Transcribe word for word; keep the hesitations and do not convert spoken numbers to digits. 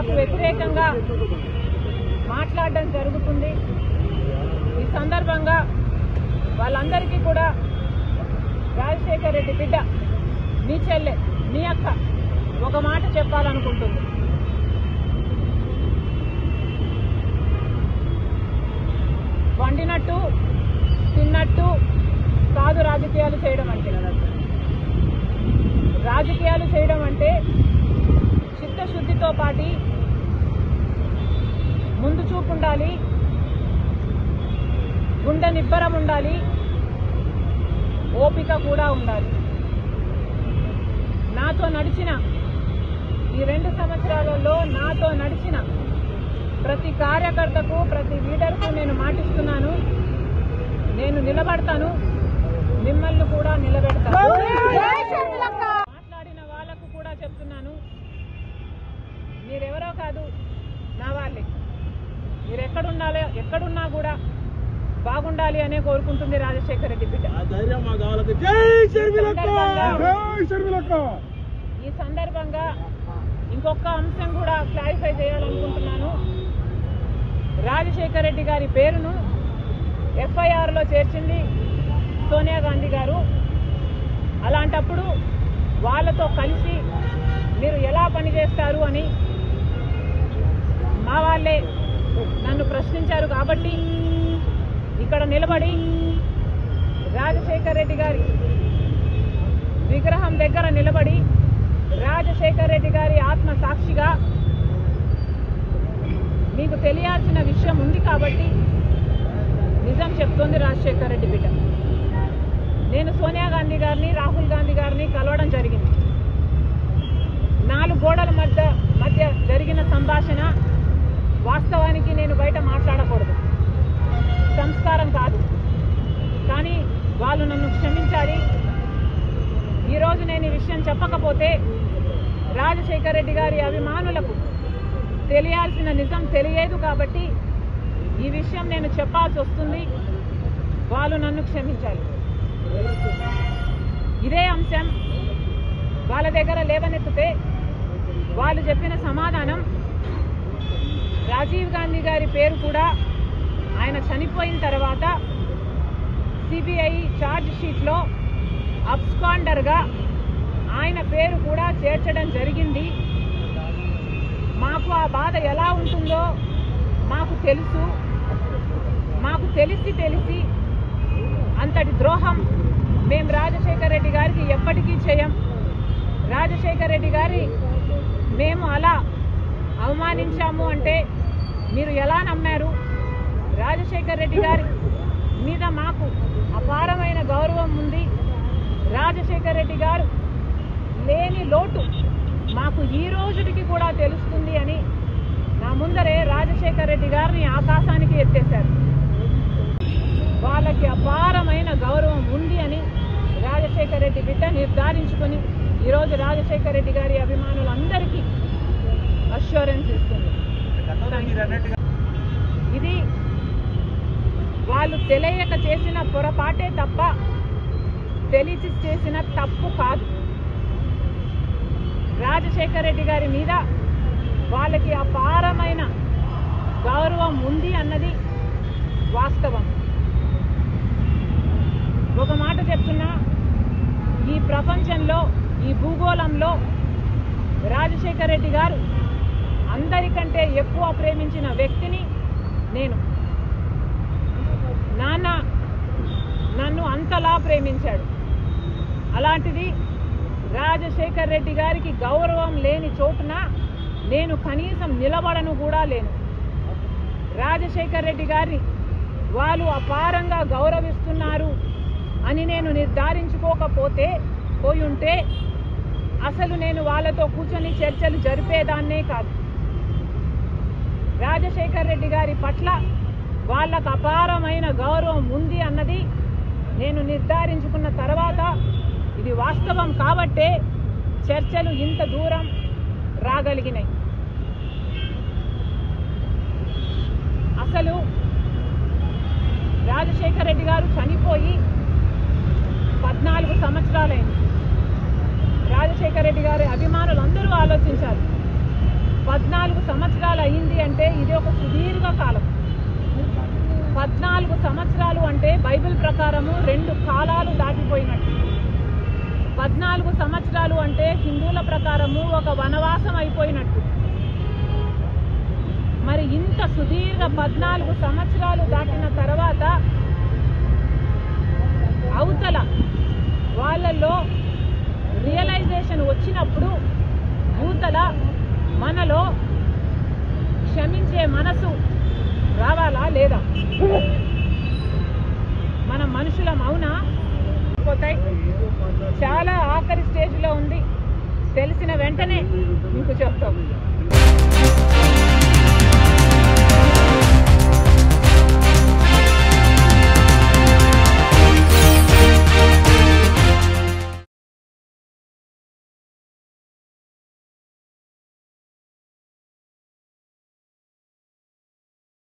నాకు వ్యతిరేకంగా మాట్లాడడం జరుగుతుంది. ఈ సందర్భంగా వాళ్ళందరికీ కూడా రాజశేఖర్ రెడ్డి బిడ్డ, మీ చెల్లె, మీ అక్క ఒక మాట చెప్పాలనుకుంటుంది. వండినట్టు తిన్నట్టు కాదు రాజకీయాలు చేయడం అంటే. రాజకీయాలు చేయడం అంటే చిత్తశుద్ధితో పాటి ముందు చూపు ఉండాలి, గుండె నిబ్బరం ఉండాలి, ఓపిక కూడా ఉండాలి. నాతో నడిచిన ఈ రెండు సంవత్సరాలలో నాతో నడిచిన ప్రతి కార్యకర్తకు, ప్రతి లీడర్కు నేను మాటిస్తున్నాను, నేను నిలబడతాను, మిమ్మల్ని కూడా నిలబెడతాను. మాట్లాడిన వాళ్ళకు కూడా చెప్తున్నాను, మీరెవరో కాదు, నా వాళ్ళే. మీరు ఎక్కడుండాలో ఎక్కడున్నా కూడా బాగుండాలి అనే కోరుకుంటుంది రాజశేఖర్ రెడ్డి బిడ్డ. ఈ సందర్భంగా ఇంకొక అంశం కూడా క్లారిఫై చేయాలనుకుంటున్నాను. రాజశేఖర్ రెడ్డి గారి పేరును ఎఫ్ఐఆర్ లో చేర్చింది సోనియా గాంధీ గారు. అలాంటప్పుడు వాళ్ళతో కలిసి మీరు ఎలా పనిచేస్తారు అని మా వాళ్ళే నన్ను ప్రశ్నించారు. కాబట్టి ఇక్కడ నిలబడి రాజశేఖర్ రెడ్డి గారి విగ్రహం దగ్గర నిలబడి రాజశేఖర్ రెడ్డి గారి ఆత్మ సాక్షిగా మీకు తెలియాల్సిన విషయం ఉంది కాబట్టి నిజం చెప్తోంది రాజశేఖర్ రెడ్డి బిడ్డ. నేను సోనియా గాంధీ గారిని, రాహుల్ గాంధీ గారిని కలవడం జరిగింది. నాలుగు గోడల మధ్య మధ్య జరిగిన సంభాషణ వాస్తవానికి నేను బయట మాట్లాడకూడదు, సంస్కారం కాదు. కానీ వాళ్ళు నన్ను క్షమించాలి. ఈరోజు నేను ఈ విషయం చెప్పకపోతే రాజశేఖర్ రెడ్డి గారి అభిమానులకు తెలియాల్సిన నిజం తెలియదు కాబట్టి ఈ విషయం నేను చెప్పాల్సి వస్తుంది. వాళ్ళు నన్ను క్షమించాలి. ఇదే అంశం వాళ్ళ దగ్గర లేవనెత్తితే వాళ్ళు చెప్పిన సమాధానం రాజీవ్ గాంధీ గారి పేరు కూడా ఆయన చనిపోయిన తర్వాత సిబిఐ ఛార్జ్ షీట్లో అబ్స్కాండర్గా ఆయన పేరు కూడా చేర్చడం జరిగింది. మాకు ఆ బాధ ఎలా ఉంటుందో మాకు తెలుసు. మాకు తెలిసి తెలిసి అంతటి ద్రోహం మేము రాజశేఖర్ రెడ్డి గారికి ఎప్పటికీ చేయం. రాజశేఖర్ రెడ్డి గారి మేము అలా అవమానించాము అంటే మీరు ఎలా నమ్మారు? రాజశేఖర్ రెడ్డి గారి మీద మాకు అపారమైన గౌరవం ఉంది. రాజశేఖర్ రెడ్డి గారు లేని లోటు మాకు ఈ రోజుకి కూడా తెలుస్తుంది అని నా ముందరే రాజశేఖర్ రెడ్డి గారిని ఆకాశానికి ఎత్తేశారు. వాళ్ళకి అపారమైన గౌరవం ఉంది అని రాజశేఖర్ రెడ్డి బిడ్డ నిర్ధారించుకొని ఈరోజు రాజశేఖర్ రెడ్డి గారి అభిమానులందరికీ అష్యూరెన్స్ ఇస్తుంది. ఇది వాళ్ళు తెలియక చేసిన పొరపాటే తప్ప తెలిసి చేసిన తప్పు కాదు. రాజశేఖర్ రెడ్డి గారి మీద వాళ్ళకి అపారమైన గౌరవం ఉంది అన్నది వాస్తవం. ఒక మాట చెప్తున్నా, ఈ ప్రపంచంలో, ఈ భూగోళంలో రాజశేఖర్ రెడ్డి గారు అందరికంటే ఎక్కువ ప్రేమించిన వ్యక్తిని నేను. నాన్న నన్ను అంతలా ప్రేమించాడు. అలాంటిది రాజశేఖర్ రెడ్డి గారికి గౌరవం లేని చోటున నేను కనీసం నిలబడను కూడా లేను. రాజశేఖర్ రెడ్డి గారిని వాళ్ళు అపారంగా గౌరవిస్తున్నారు అని నేను నిర్ధారించుకోకపోతే పోయి ఉంటే అసలు నేను వాళ్ళతో కూర్చొని చర్చలు జరిపేదాన్నే కాదు. రాజశేఖర్ రెడ్డి గారి పట్ల వాళ్ళకు అపారమైన గౌరవం ఉంది అన్నది నేను నిర్ధారించుకున్న తర్వాత ఇది వాస్తవం కాబట్టే చర్చలు ఇంత దూరం రాగలిగినాయి. అసలు రాజశేఖర్ రెడ్డి గారు చనిపోయి పద్నాలుగు సంవత్సరాలైంది. రాజశేఖర్ రెడ్డి గారి అభిమానులు అందరూ ఆలోచించారు. పద్నాలుగు సంవత్సరాలు అంటే ఇది ఒక సుదీర్ఘ కాలం. పద్నాలుగు సంవత్సరాలు అంటే బైబిల్ ప్రకారము రెండు కాలాలు దాటిపోయినట్టు. పద్నాలుగు సంవత్సరాలు అంటే హిందువుల ప్రకారము ఒక వనవాసం అయిపోయినట్టు. మరి ఇంత సుదీర్ఘ పద్నాలుగు సంవత్సరాలు దాటిన తర్వాత అవతల వాళ్ళల్లో రియలైజేషన్ వచ్చినప్పుడు యూతల మనలో క్షమించే మనసు రావాలా లేదా? మన మనుషులం అవునా? పోతాయి. చాలా ఆఖరి స్టేజ్లో ఉంది, తెలిసిన వెంటనే మీకు చెప్తాం.